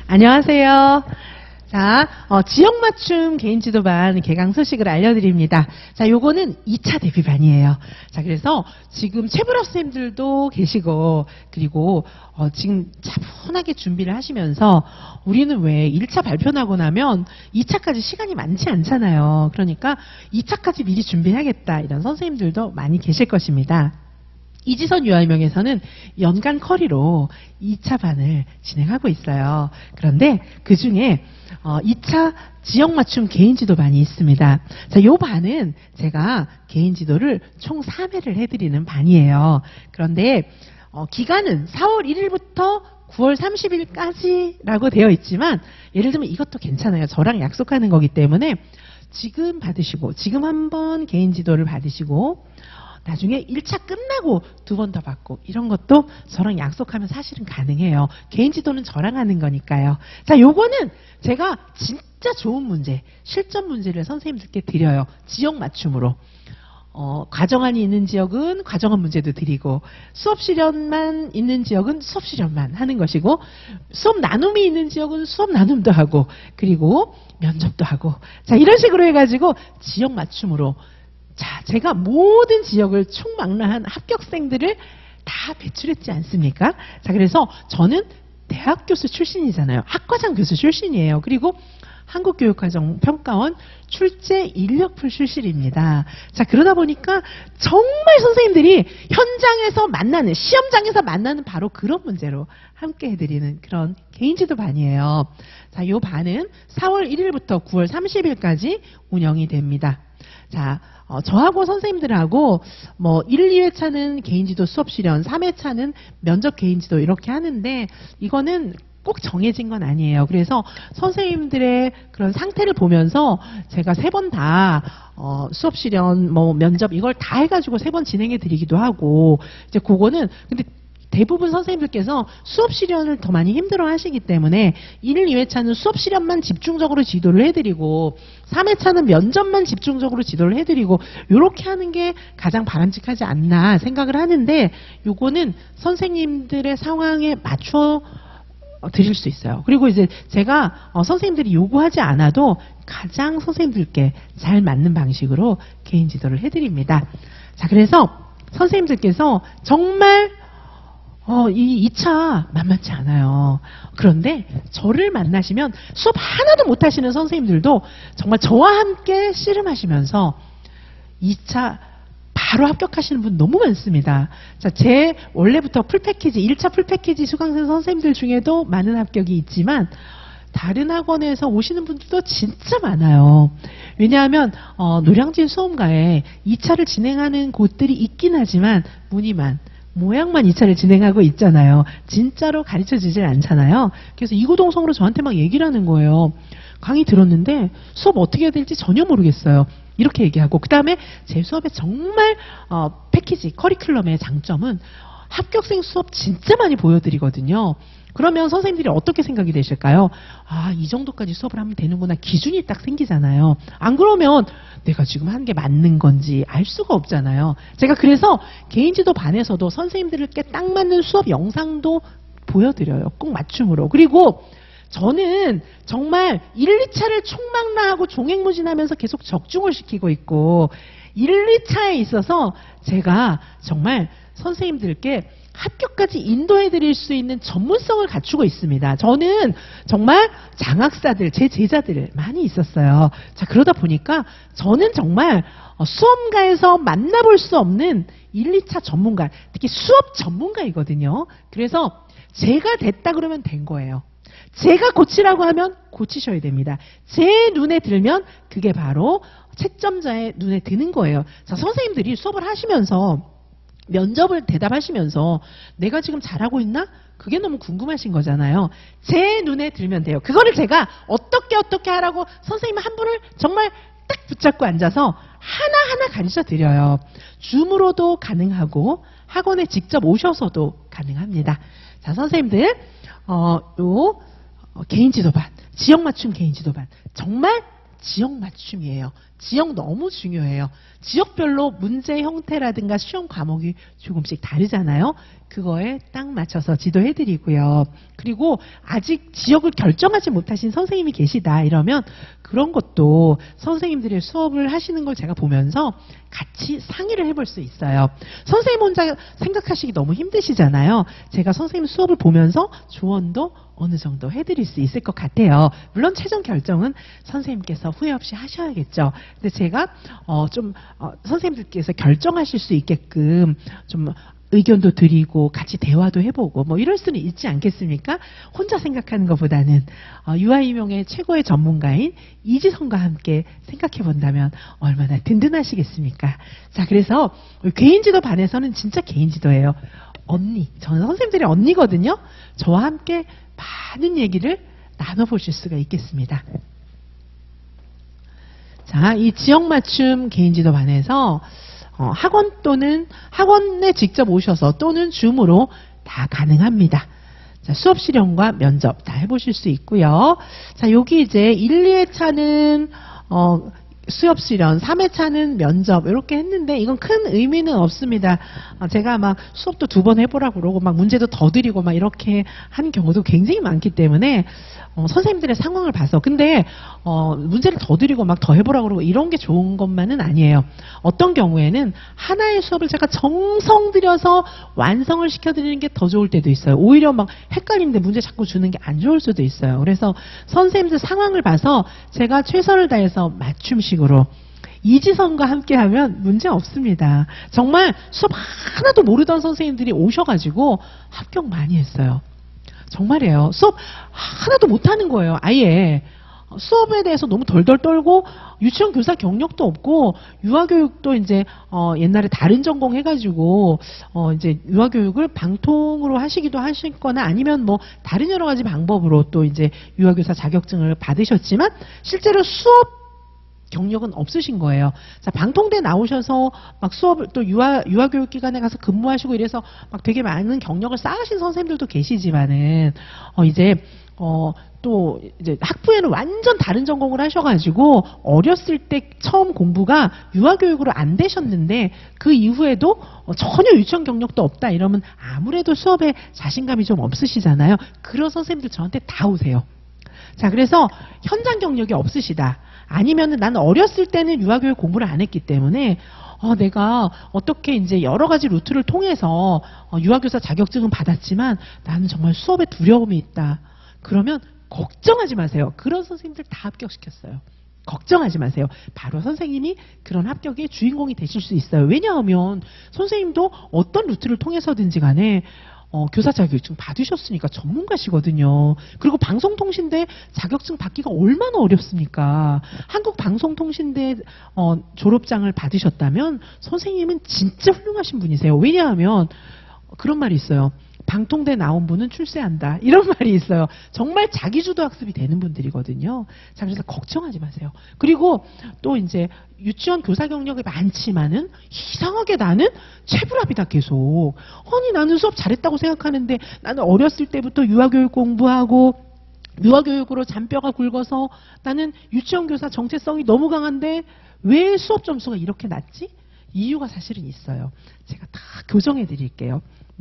안녕하세요. 자, 지역 맞춤 개인 지도반 개강 소식을 알려드립니다. 자, 요거는 2차 대비반이에요. 자, 그래서 지금 최불합 선생님들도 계시고, 그리고 지금 차분하게 준비를 하시면서 우리는 왜 1차 발표 나고 나면 2차까지 시간이 많지 않잖아요. 그러니까 2차까지 미리 준비해야겠다 이런 선생님들도 많이 계실 것입니다. 이지선 유아일명에서는 연간 커리로 2차 반을 진행하고 있어요. 그런데 그 중에 2차 지역 맞춤 개인 지도 반이 있습니다. 자, 요 반은 제가 개인 지도를 총 3회를 해드리는 반이에요. 그런데 기간은 4월 1일부터 9월 30일까지라고 되어 있지만 예를 들면 이것도 괜찮아요. 저랑 약속하는 거기 때문에 지금 받으시고 지금 한번 개인 지도를 받으시고 나중에 1차 끝나고 2번 더 받고 이런 것도 저랑 약속하면 사실은 가능해요. 개인 지도는 저랑 하는 거니까요. 자, 요거는 제가 진짜 좋은 문제, 실전 문제를 선생님들께 드려요. 지역 맞춤으로. 과정안이 있는 지역은 과정안 문제도 드리고 수업 실현만 있는 지역은 수업 실현만 하는 것이고 수업 나눔이 있는 지역은 수업 나눔도 하고 그리고 면접도 하고 자, 이런 식으로 해가지고 지역 맞춤으로 자, 제가 모든 지역을 총망라한 합격생들을 다 배출했지 않습니까? 자, 그래서 저는 대학 교수 출신이잖아요. 학과장 교수 출신이에요. 그리고 한국교육과정평가원 출제 인력풀 출신입니다. 자, 그러다 보니까 정말 선생님들이 현장에서 만나는, 시험장에서 만나는 바로 그런 문제로 함께 해드리는 그런 개인지도 반이에요. 자, 요 반은 4월 1일부터 9월 30일까지 운영이 됩니다. 자, 저하고 선생님들하고 뭐 1, 2회차는 개인지도 수업 실현, 3회차는 면접 개인지도 이렇게 하는데 이거는 꼭 정해진 건 아니에요. 그래서 선생님들의 그런 상태를 보면서 제가 3번 다 수업 실현, 뭐 면접 이걸 다 해가지고 3번 진행해 드리기도 하고 이제 그거는 근데 대부분 선생님들께서 수업 실현을 더 많이 힘들어 하시기 때문에 1, 2회차는 수업 실현만 집중적으로 지도를 해드리고 3회차는 면접만 집중적으로 지도를 해드리고 이렇게 하는 게 가장 바람직하지 않나 생각을 하는데 요거는 선생님들의 상황에 맞춰 드릴 수 있어요. 그리고 이제 제가 선생님들이 요구하지 않아도 가장 선생님들께 잘 맞는 방식으로 개인 지도를 해드립니다. 자, 그래서 선생님들께서 정말 이 2차 만만치 않아요. 그런데 저를 만나시면 수업 하나도 못하시는 선생님들도 정말 저와 함께 씨름하시면서 2차 바로 합격하시는 분 너무 많습니다. 자, 제 원래부터 풀패키지, 1차 풀패키지 수강생 선생님들 중에도 많은 합격이 있지만 다른 학원에서 오시는 분들도 진짜 많아요. 왜냐하면 노량진 수험가에 2차를 진행하는 곳들이 있긴 하지만 무늬만 모양만 2차를 진행하고 있잖아요. 진짜로 가르쳐주질 않잖아요. 그래서 이구동성으로 저한테 막 얘기를 하는 거예요. 강의 들었는데 수업 어떻게 해야 될지 전혀 모르겠어요. 이렇게 얘기하고 그 다음에 제 수업에 정말 패키지, 커리큘럼의 장점은 합격생 수업 진짜 많이 보여드리거든요. 그러면 선생님들이 어떻게 생각이 되실까요? 아, 이 정도까지 수업을 하면 되는구나. 기준이 딱 생기잖아요. 안 그러면 내가 지금 하는 게 맞는 건지 알 수가 없잖아요. 제가 그래서 개인지도 반에서도 선생님들께 딱 맞는 수업 영상도 보여드려요. 꼭 맞춤으로. 그리고 저는 정말 1, 2차를 총망라하고 종횡무진하면서 계속 적중을 시키고 있고 1, 2차에 있어서 제가 정말 선생님들께 합격까지 인도해 드릴 수 있는 전문성을 갖추고 있습니다. 저는 정말 장학사들, 제 제자들 많이 있었어요. 자, 그러다 보니까 저는 정말 수험가에서 만나볼 수 없는 1, 2차 전문가, 특히 수업 전문가이거든요. 그래서 제가 됐다 그러면 된 거예요. 제가 고치라고 하면 고치셔야 됩니다. 제 눈에 들면 그게 바로 채점자의 눈에 드는 거예요. 자, 선생님들이 수업을 하시면서 면접을 대답하시면서 내가 지금 잘하고 있나? 그게 너무 궁금하신 거잖아요. 제 눈에 들면 돼요. 그거를 제가 어떻게 하라고 선생님 한 분을 정말 딱 붙잡고 앉아서 하나하나 가르쳐 드려요. 줌으로도 가능하고 학원에 직접 오셔서도 가능합니다. 자, 선생님들 개인 지도반, 지역 맞춤 개인 지도반 정말 지역 맞춤이에요. 지역 너무 중요해요. 지역별로 문제 형태라든가 시험 과목이 조금씩 다르잖아요. 그거에 딱 맞춰서 지도해드리고요. 그리고 아직 지역을 결정하지 못하신 선생님이 계시다 이러면 그런 것도 선생님들의 수업을 하시는 걸 제가 보면서 같이 상의를 해볼 수 있어요. 선생님 혼자 생각하시기 너무 힘드시잖아요. 제가 선생님 수업을 보면서 조언도 어느 정도 해드릴 수 있을 것 같아요. 물론 최종 결정은 선생님께서 후회 없이 하셔야겠죠. 근데 제가 선생님들께서 결정하실 수 있게끔 좀 의견도 드리고 같이 대화도 해보고 뭐 이럴 수는 있지 않겠습니까? 혼자 생각하는 것보다는 유아임용의 최고의 전문가인 이지선과 함께 생각해 본다면 얼마나 든든하시겠습니까? 자, 그래서 개인지도 반에서는 진짜 개인지도예요. 언니, 저는 선생님들이 언니거든요. 저와 함께 많은 얘기를 나눠보실 수가 있겠습니다. 자, 이 지역맞춤 개인지도 반에서 학원 또는 학원에 직접 오셔서 또는 줌으로 다 가능합니다. 자, 수업 실험과 면접 다 해보실 수 있고요. 자, 여기 이제 1, 2회차는 수업 실현, 3회차는 면접 이렇게 했는데 이건 큰 의미는 없습니다. 제가 막 수업도 2번 해보라고 그러고 막 문제도 더 드리고 막 이렇게 하는 경우도 굉장히 많기 때문에 선생님들의 상황을 봐서 근데 문제를 더 드리고 막 더 해보라고 그러고 이런 게 좋은 것만은 아니에요. 어떤 경우에는 하나의 수업을 제가 정성 들여서 완성을 시켜드리는 게 더 좋을 때도 있어요. 오히려 막 헷갈리는데 문제 자꾸 주는 게 안 좋을 수도 있어요. 그래서 선생님들 상황을 봐서 제가 최선을 다해서 맞춤식으로 이지선과 함께하면 문제 없습니다. 정말 수업 하나도 모르던 선생님들이 오셔가지고 합격 많이 했어요. 정말이에요. 수업 하나도 못하는 거예요. 아예 수업에 대해서 너무 덜덜 떨고 유치원 교사 경력도 없고 유아교육도 이제 옛날에 다른 전공 해가지고 이제 유아교육을 방통으로 하시기도 하셨거나 아니면 뭐 다른 여러 가지 방법으로 또 이제 유아교사 자격증을 받으셨지만 실제로 수업 경력은 없으신 거예요. 자, 방통대 나오셔서 막 수업을 또 유아교육기관에 가서 근무하시고 이래서 막 되게 많은 경력을 쌓으신 선생님들도 계시지만은 또 이제 학부에는 완전 다른 전공을 하셔가지고 어렸을 때 처음 공부가 유아교육으로 안 되셨는데 그 이후에도 전혀 유치원 경력도 없다 이러면 아무래도 수업에 자신감이 좀 없으시잖아요. 그런 선생님들 저한테 다 오세요. 자, 그래서 현장 경력이 없으시다. 아니면은 나는 어렸을 때는 유아교육 공부를 안 했기 때문에 내가 어떻게 이제 여러 가지 루트를 통해서 유아교사 자격증은 받았지만 나는 정말 수업에 두려움이 있다. 그러면 걱정하지 마세요. 그런 선생님들 다 합격시켰어요. 걱정하지 마세요. 바로 선생님이 그런 합격의 주인공이 되실 수 있어요. 왜냐하면 선생님도 어떤 루트를 통해서든지 간에 교사 자격증 받으셨으니까 전문가시거든요. 그리고 방송통신대 자격증 받기가 얼마나 어렵습니까? 한국방송통신대 졸업장을 받으셨다면 선생님은 진짜 훌륭하신 분이세요. 왜냐하면 그런 말이 있어요. 방통대 나온 분은 출세한다. 이런 말이 있어요. 정말 자기주도 학습이 되는 분들이거든요. 자, 그래서 걱정하지 마세요. 그리고 또 이제 유치원 교사 경력이 많지만은 이상하게 나는 체불합이다 계속. 아니 나는 수업 잘했다고 생각하는데 나는 어렸을 때부터 유아교육 공부하고 유아교육으로 잔뼈가 굵어서 나는 유치원 교사 정체성이 너무 강한데 왜 수업 점수가 이렇게 낮지? 이유가 사실은 있어요. 제가 다 교정해 드릴게요.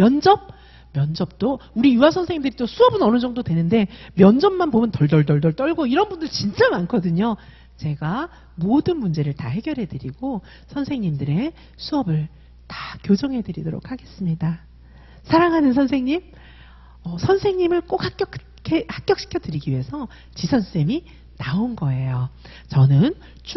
면접도 우리 유아 선생님들이 또 수업은 어느 정도 되는데 면접만 보면 덜덜덜덜 떨고 이런 분들 진짜 많거든요. 제가 모든 문제를 다 해결해 드리고 선생님들의 수업을 다 교정해 드리도록 하겠습니다. 사랑하는 선생님, 선생님을 꼭 합격시켜 드리기 위해서 지선쌤이 나온 거예요. 저는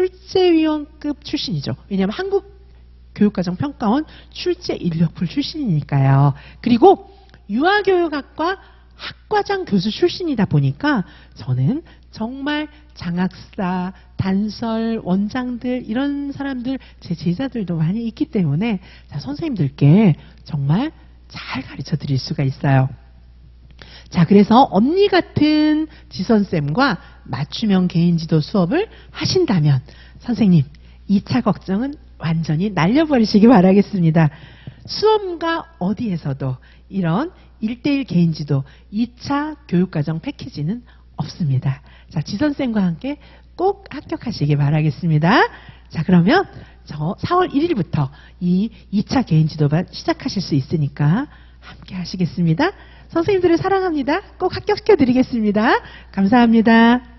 출제위원급 출신이죠. 왜냐하면 한국교육과정평가원 출제인력풀 출신이니까요. 그리고 유아교육학과 학과장 교수 출신이다 보니까 저는 정말 장학사, 단설, 원장들 이런 사람들 제 제자들도 많이 있기 때문에 선생님들께 정말 잘 가르쳐 드릴 수가 있어요. 자, 그래서 언니 같은 지선쌤과 맞춤형 개인지도 수업을 하신다면 선생님 2차 걱정은 완전히 날려버리시기 바라겠습니다. 수험가 어디에서도 이런 1:1 개인지도 2차 교육과정 패키지는 없습니다. 자, 지선쌤과 함께 꼭 합격하시기 바라겠습니다. 자, 그러면 저 4월 1일부터 이 2차 개인지도반 시작하실 수 있으니까 함께 하시겠습니다. 선생님들을 사랑합니다. 꼭 합격시켜 드리겠습니다. 감사합니다.